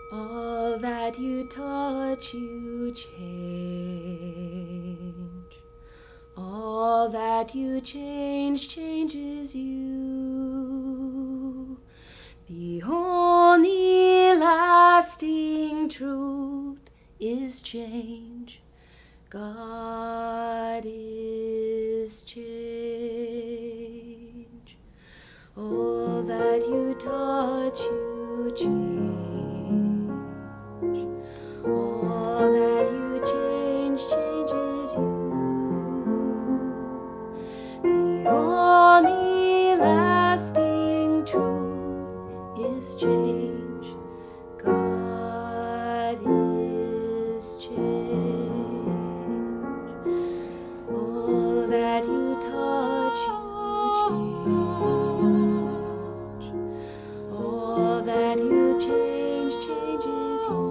All that you touch, you change. All that you change, changes you. The only lasting truth is change. God is change. All that you touch, you change. All that you change, changes you. The only lasting truth is change. God is change. All that you touch, you change. All that you change, changes you.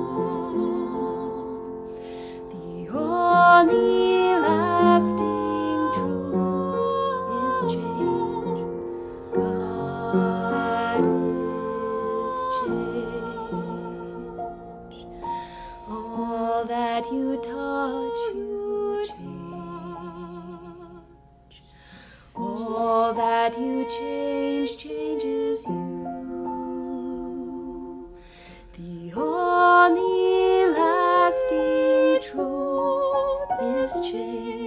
The only lasting truth is change. God is change. All that you touch, you change. All that you change, changes you. The only lasting truth is change.